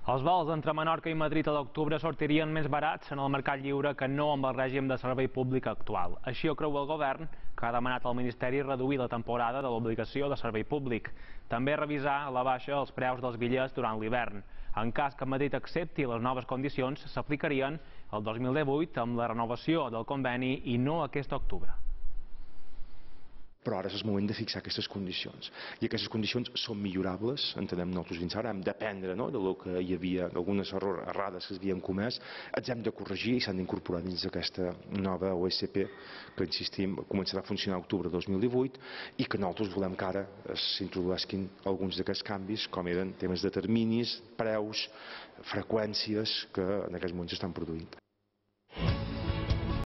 Els vols entre Menorca i Madrid a l'octubre sortirien més barats en el mercat lliure que no amb el règim de servei públic actual. Així ho creu el govern, que ha demanat al Ministeri reduir la temporada de l'obligació de servei públic. També revisar a la baixa els preus dels bitllets durant l'hivern. En cas que Madrid accepti les noves condicions, s'aplicarien el 2018 amb la renovació del conveni i no aquest octubre. Però ara és el moment de fixar aquestes condicions. I aquestes condicions són millorables, entenem nosaltres fins ara, hem d'aprendre de lo que hi havia, algunes errades que s'havien comès, els hem de corregir i s'han d'incorporar dins d'aquesta nova OSP, que insistim, començarà a funcionar a octubre de 2018 i que nosaltres volem que ara s'introduïsquin alguns d'aquests canvis, com eren temes de terminis, preus, freqüències que en aquests moments s'estan produint.